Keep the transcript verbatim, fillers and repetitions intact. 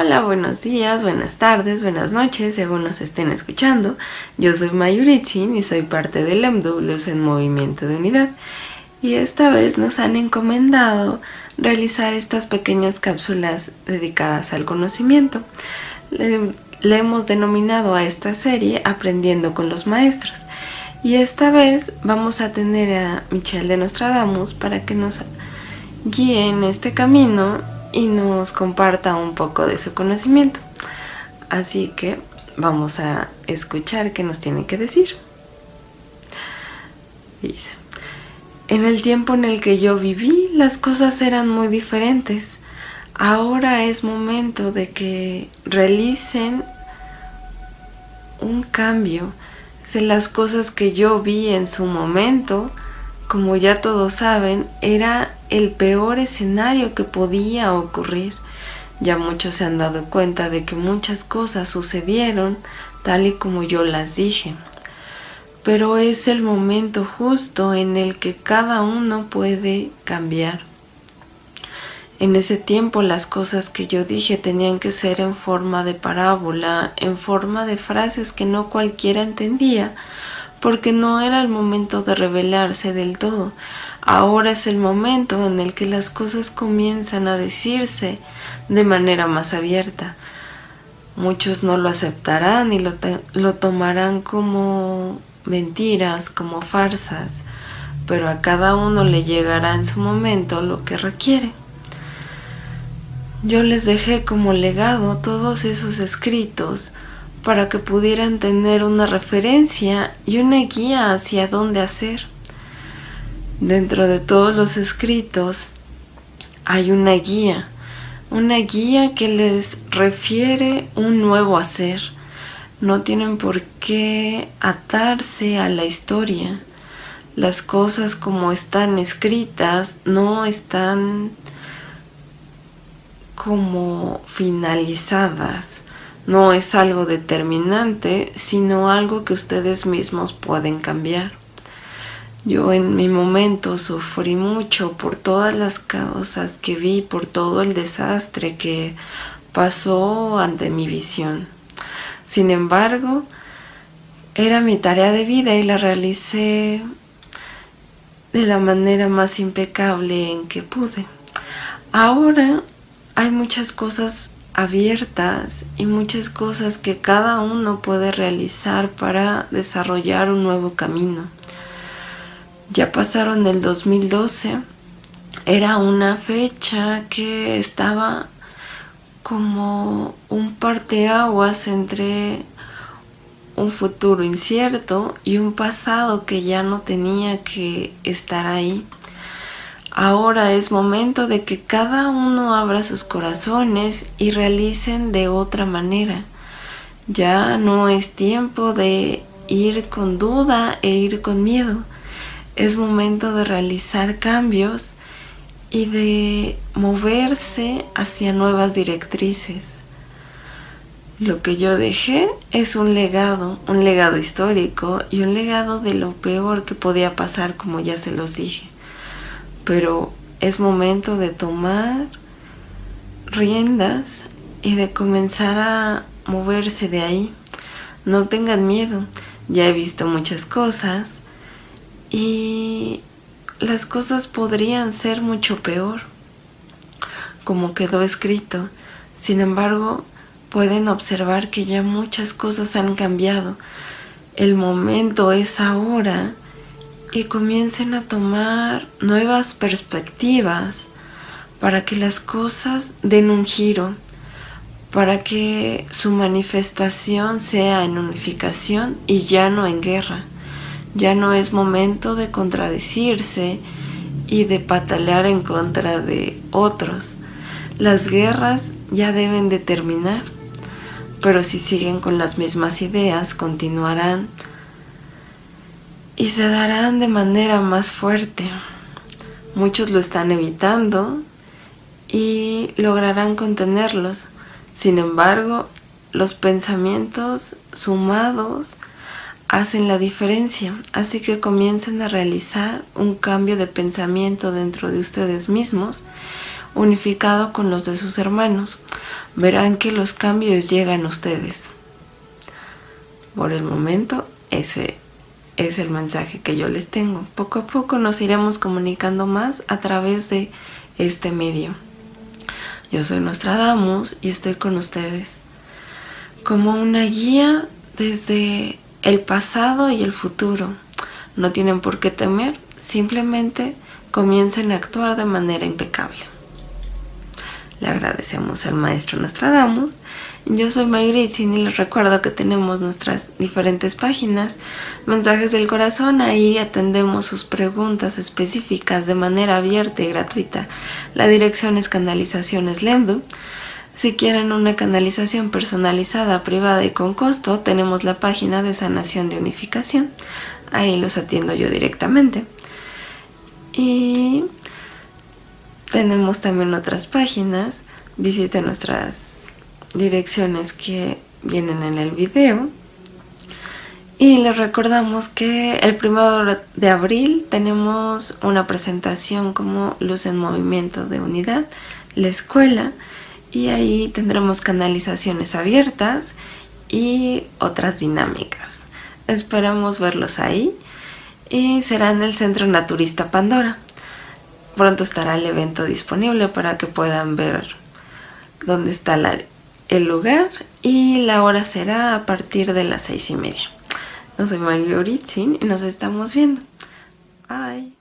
Hola, buenos días, buenas tardes, buenas noches, según nos estén escuchando. Yo soy Mayuritzin y soy parte del M W S en Movimiento de Unidad. Y esta vez nos han encomendado realizar estas pequeñas cápsulas dedicadas al conocimiento. Le, le hemos denominado a esta serie Aprendiendo con los Maestros. Y esta vez vamos a tener a Michelle de Nostradamus para que nos guíe en este camino y nos comparta un poco de su conocimiento. Así que vamos a escuchar qué nos tiene que decir. Dice: en el tiempo en el que yo viví, las cosas eran muy diferentes. Ahora es momento de que realicen un cambio de las cosas que yo vi en su momento. Como ya todos saben, era el peor escenario que podía ocurrir. Ya muchos se han dado cuenta de que muchas cosas sucedieron tal y como yo las dije. Pero es el momento justo en el que cada uno puede cambiar. En ese tiempo las cosas que yo dije tenían que ser en forma de parábola, en forma de frases que no cualquiera entendía, porque no era el momento de revelarse del todo. Ahora es el momento en el que las cosas comienzan a decirse de manera más abierta. Muchos no lo aceptarán y lo, lo tomarán como mentiras, como farsas, pero a cada uno le llegará en su momento lo que requiere. Yo les dejé como legado todos esos escritos para que pudieran tener una referencia y una guía hacia dónde hacer. Dentro de todos los escritos hay una guía, una guía que les refiere un nuevo hacer. No tienen por qué atarse a la historia. Las cosas como están escritas no están como finalizadas. No es algo determinante, sino algo que ustedes mismos pueden cambiar. Yo en mi momento sufrí mucho por todas las cosas que vi, por todo el desastre que pasó ante mi visión. Sin embargo, era mi tarea de vida y la realicé de la manera más impecable en que pude. Ahora hay muchas cosas abiertas y muchas cosas que cada uno puede realizar para desarrollar un nuevo camino. Ya pasaron el dos mil doce, era una fecha que estaba como un parteaguas entre un futuro incierto y un pasado que ya no tenía que estar ahí. Ahora es momento de que cada uno abra sus corazones y realicen de otra manera. Ya no es tiempo de ir con duda e ir con miedo. Es momento de realizar cambios y de moverse hacia nuevas directrices. Lo que yo dejé es un legado, un legado histórico y un legado de lo peor que podía pasar, como ya se los dije. Pero es momento de tomar riendas y de comenzar a moverse de ahí. No tengan miedo, ya he visto muchas cosas y las cosas podrían ser mucho peor, como quedó escrito. Sin embargo, pueden observar que ya muchas cosas han cambiado. El momento es ahora. Y comiencen a tomar nuevas perspectivas para que las cosas den un giro, para que su manifestación sea en unificación y ya no en guerra. Ya no es momento de contradecirse y de patalear en contra de otros. Las guerras ya deben de terminar, pero si siguen con las mismas ideas, continuarán y se darán de manera más fuerte. Muchos lo están evitando y lograrán contenerlos. Sin embargo, los pensamientos sumados hacen la diferencia. Así que comiencen a realizar un cambio de pensamiento dentro de ustedes mismos, unificado con los de sus hermanos. Verán que los cambios llegan a ustedes. Por el momento, ese es el mensaje que yo les tengo. Poco a poco nos iremos comunicando más a través de este medio. Yo soy Nostradamus y estoy con ustedes como una guía desde el pasado y el futuro. No tienen por qué temer, simplemente comiencen a actuar de manera impecable. Le agradecemos al maestro Nostradamus. Yo soy Mayuritzin y les recuerdo que tenemos nuestras diferentes páginas, Mensajes del Corazón. Ahí atendemos sus preguntas específicas de manera abierta y gratuita. La dirección es Canalizaciones Lemdu. Si quieren una canalización personalizada, privada y con costo, tenemos la página de Sanación de Unificación. Ahí los atiendo yo directamente. Y tenemos también otras páginas. Visiten nuestras direcciones que vienen en el video. Y les recordamos que el primero de abril tenemos una presentación como Luz en Movimiento de Unidad, la escuela. Y ahí tendremos canalizaciones abiertas y otras dinámicas. Esperamos verlos ahí. Y será en el Centro Naturista Pandora. Pronto estará el evento disponible para que puedan ver dónde está la, el lugar. Y la hora será a partir de las seis y media. Yo soy Mayuritzin y nos estamos viendo. Bye.